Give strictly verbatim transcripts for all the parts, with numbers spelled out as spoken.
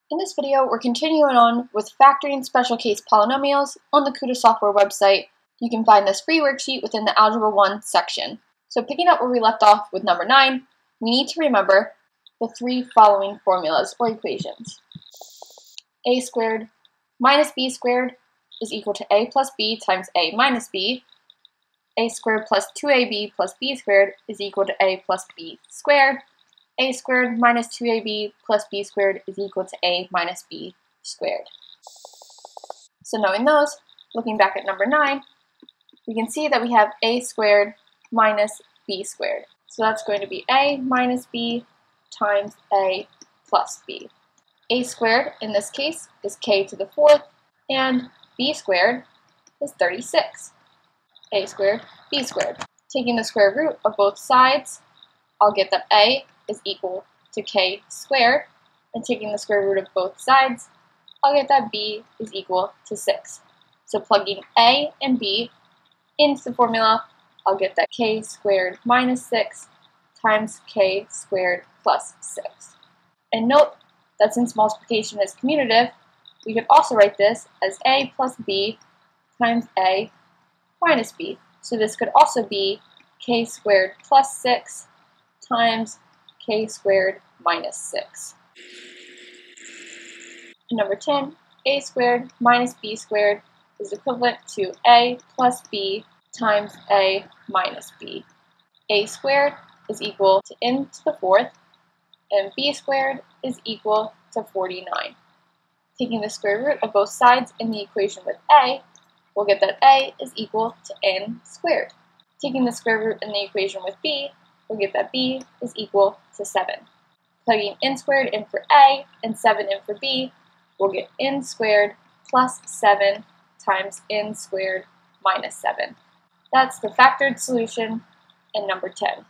In this video, we're continuing on with factoring special case polynomials on the KutaSoftware website. You can find this free worksheet within the Algebra one section. So picking up where we left off with number nine, we need to remember the three following formulas or equations. A squared minus b squared is equal to a plus b times a minus b. A squared plus two a b plus b squared is equal to a plus b squared. A squared minus two a b plus b squared is equal to a minus b squared. So knowing those, looking back at number nine, we can see that we have a squared minus b squared. So that's going to be a minus b times a plus b. A squared, in this case, is k to the fourth, and b squared is thirty-six. A squared, b squared. Taking the square root of both sides, I'll get that a is equal to k squared, and taking the square root of both sides, I'll get that b is equal to six. So plugging a and b into the formula, I'll get that k squared minus six times k squared plus six. And note that since multiplication is commutative, we could also write this as a plus b times a minus b. So this could also be k squared plus six times k squared minus six. And number ten, a squared minus b squared is equivalent to a plus b times a minus b. A squared is equal to n to the fourth, and b squared is equal to forty-nine. Taking the square root of both sides in the equation with a, we'll get that a is equal to n squared. Taking the square root in the equation with b, we'll get that b is equal to seven. Plugging n squared in for a and seven in for b, we'll get n squared plus seven times n squared minus seven. That's the factored solution in number ten.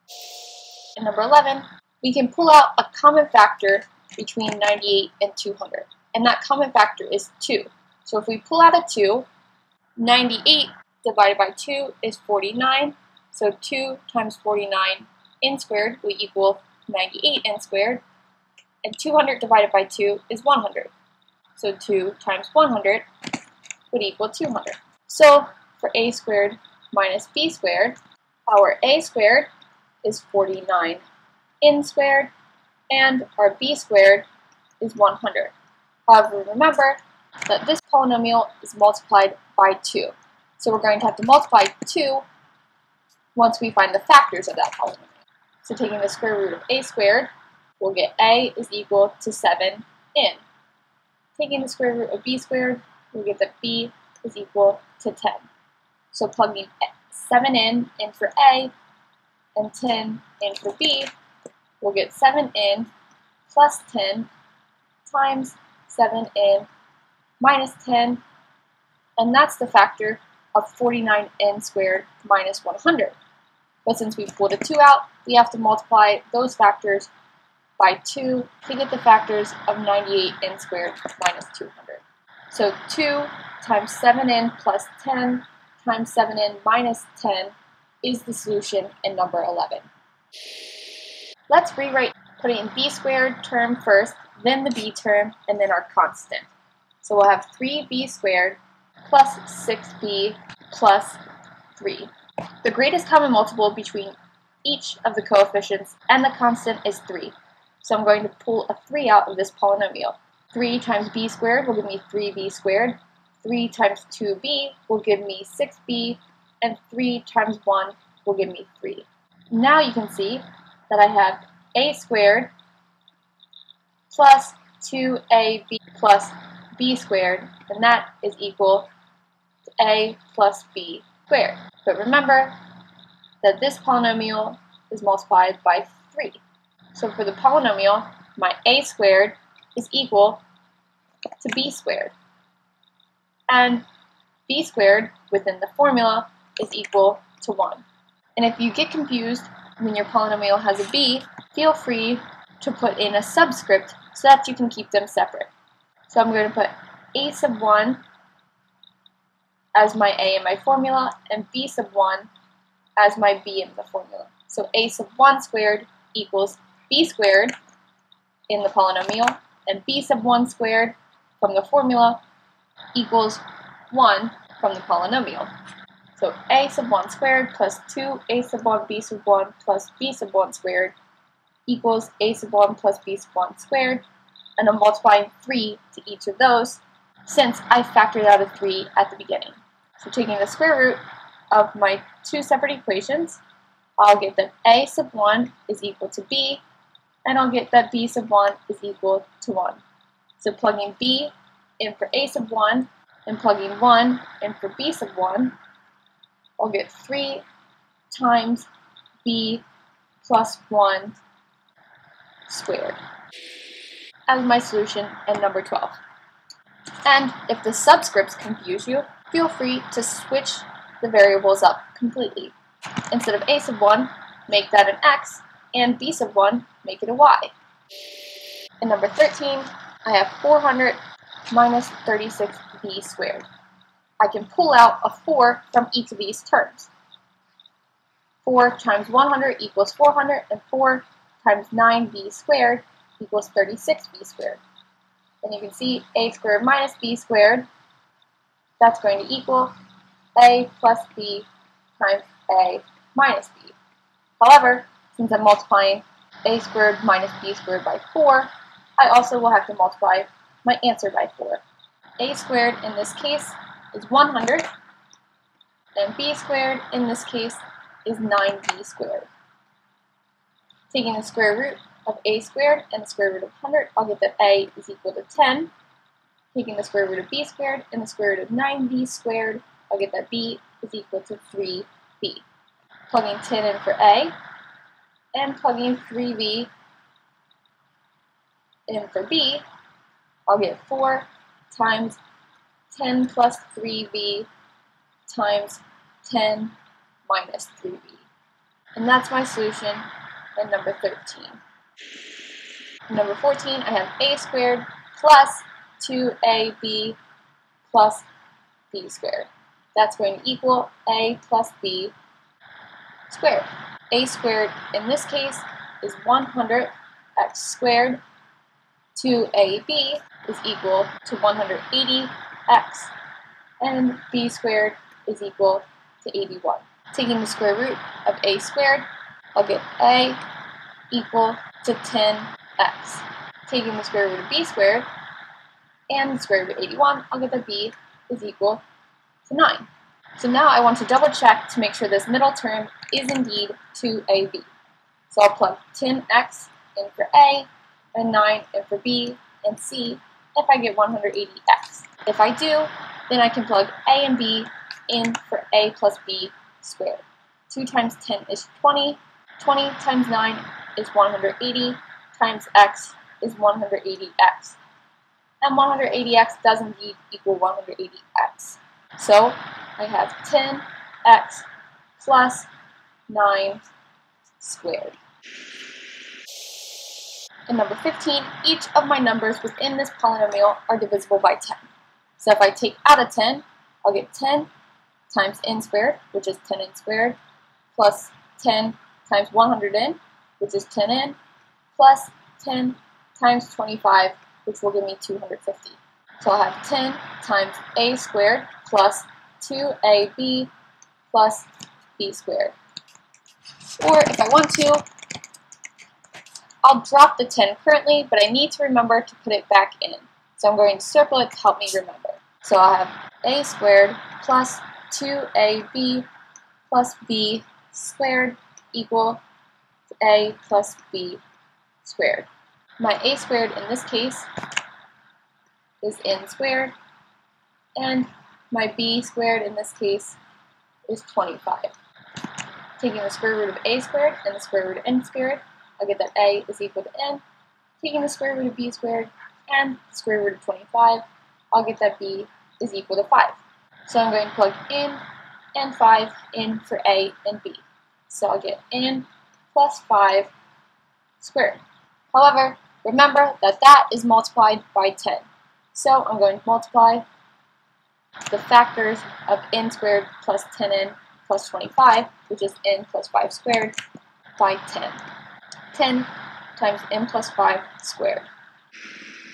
In number eleven, we can pull out a common factor between ninety-eight and two hundred, and that common factor is two. So if we pull out a two, ninety-eight divided by two is forty-nine, so two times forty-nine n squared will equal ninety-eight n squared, and two hundred divided by two is one hundred. So two times one hundred would equal two hundred. So for a squared minus b squared, our a squared is forty-nine n squared, and our b squared is one hundred. However, remember that this polynomial is multiplied by two. So we're going to have to multiply two once we find the factors of that polynomial. So taking the square root of a squared, we'll get a is equal to seven n. Taking the square root of b squared, we'll get that b is equal to ten. So plugging seven n in for a and ten in for b, we'll get seven n plus ten times seven n minus ten, and that's the factor of forty-nine n squared minus one hundred. But since we pulled a two out, we have to multiply those factors by two to get the factors of ninety-eight n squared minus two hundred. So two times seven n plus ten times seven n minus ten is the solution in number eleven. Let's rewrite putting b squared term first, then the b term, and then our constant. So we'll have three b squared plus six b plus three. The greatest common multiple between each of the coefficients and the constant is three. So I'm going to pull a three out of this polynomial. three times b squared will give me three b squared. three times two b will give me six b. And three times one will give me three. Now you can see that I have a squared plus two a b plus b squared, and that is equal to a plus b squared. But remember that this polynomial is multiplied by three. So for the polynomial, my a squared is equal to b squared. And b squared within the formula is equal to one. And if you get confused when your polynomial has a b, feel free to put in a subscript so that you can keep them separate. So I'm going to put a sub one as my a in my formula, and b sub one as my b in the formula. So a sub one squared equals b squared in the polynomial, and b sub one squared from the formula equals one from the polynomial. So a sub one squared plus two a sub one b sub one plus b sub one squared equals a sub one plus b sub one squared, and I'm multiplying three to each of those since I factored out a three at the beginning. So taking the square root of my two separate equations, I'll get that a sub one is equal to b, and I'll get that b sub one is equal to one. So plugging b in for a sub one and plugging one in for b sub one, I'll get three times b plus one squared as my solution in number twelve. And if the subscripts confuse you, feel free to switch the variables up completely. Instead of a sub one, make that an x, and b sub one, make it a y. In number thirteen, I have four hundred minus thirty-six b squared. I can pull out a four from each of these terms. four times one hundred equals four hundred, and four times nine b squared equals thirty-six b squared. And you can see a squared minus b squared, that's going to equal a plus b times a minus b. However, since I'm multiplying a squared minus b squared by four, I also will have to multiply my answer by four. A squared in this case is one hundred, and b squared in this case is nine b squared. Taking the square root of a squared and the square root of one hundred, I'll get that a is equal to ten. Taking the square root of b squared and the square root of nine b squared, I'll get that b is equal to three b. Plugging ten in for a, and plugging three b in for b, I'll get four times ten plus three b times ten minus three b. And that's my solution in number thirteen. In number fourteen, I have a squared plus two a b plus b squared. That's going to equal a plus b squared. A squared in this case is one hundred x squared. two a b is equal to one hundred eighty x, and b squared is equal to eighty-one. Taking the square root of a squared, I'll get a equal to ten x. Taking the square root of b squared and the square root of eighty-one, I'll get that b is equal to nine. So now I want to double check to make sure this middle term is indeed two a b. So I'll plug ten x in for a and nine in for b and c if I get one hundred eighty x. If I do, then I can plug a and b in for a plus b squared. two times ten is twenty. twenty times nine is one hundred eighty times x is one hundred eighty x. And one hundred eighty x does indeed equal one hundred eighty x. So I have ten x plus nine squared. In number fifteen, each of my numbers within this polynomial are divisible by ten. So if I take out a ten, I'll get ten times n squared, which is ten n squared, plus ten times one hundred n, which is ten n, plus ten times twenty-five, which will give me two hundred fifty. So I'll have ten times a squared plus two a b plus b squared. Or if I want to, I'll drop the ten currently, but I need to remember to put it back in. So I'm going to circle it to help me remember. So I'll have a squared plus two a b plus b squared equal to a plus b squared. My a squared in this case is n squared, and my b squared in this case is twenty-five. Taking the square root of a squared and the square root of n squared, I'll get that a is equal to n. Taking the square root of b squared and the square root of twenty-five, I'll get that b is equal to five. So I'm going to plug in and five in for a and b. So I'll get n plus five squared. However, remember that that is multiplied by ten. So I'm going to multiply the factors of n squared plus ten n plus twenty-five, which is n plus five squared, by ten. ten times n plus five squared.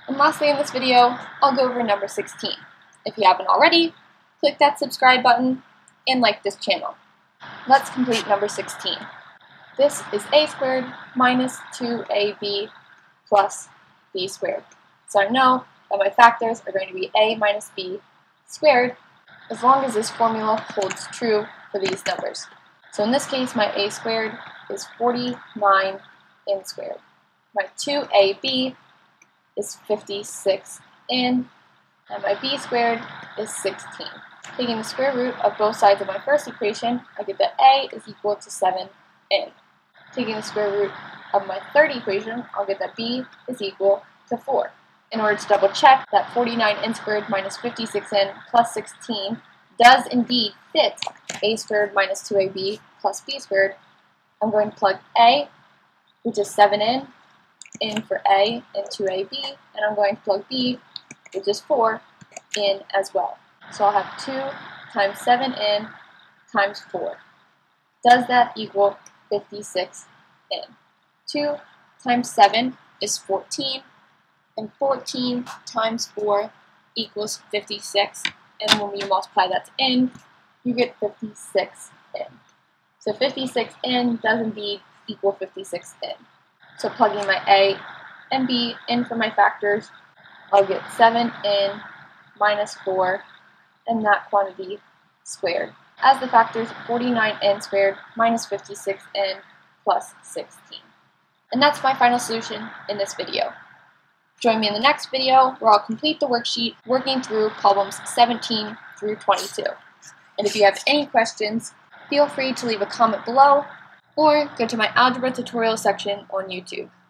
And lastly in this video, I'll go over number sixteen. If you haven't already, click that subscribe button and like this channel. Let's complete number sixteen. This is a squared minus two a b plus b squared. So I know that my factors are going to be a minus b squared as long as this formula holds true for these numbers. So in this case, my a squared is forty-nine n squared. My two a b is fifty-six n, and my b squared is sixteen. Taking the square root of both sides of my first equation, I get that a is equal to seven n. Taking the square root of my third equation, I'll get that b is equal to four. In order to double check that forty-nine n squared minus fifty-six n plus sixteen does indeed fit a squared minus two a b plus b squared, I'm going to plug a, which is seven n, in for a and two a b, and I'm going to plug b, which is four, in as well. So I'll have two times seven n times four. Does that equal fifty-six n? two times seven is fourteen, and fourteen times four equals fifty-six, and when you multiply that to n, you get fifty-six n. So fifty-six n does indeed equal fifty-six n. So plugging my a and b in for my factors, I'll get seven n minus four, and that quantity squared, as the factors forty-nine n squared minus fifty-six n plus sixteen. And that's my final solution in this video. Join me in the next video where I'll complete the worksheet working through problems seventeen through twenty-two. And if you have any questions, feel free to leave a comment below or go to my algebra tutorial section on YouTube.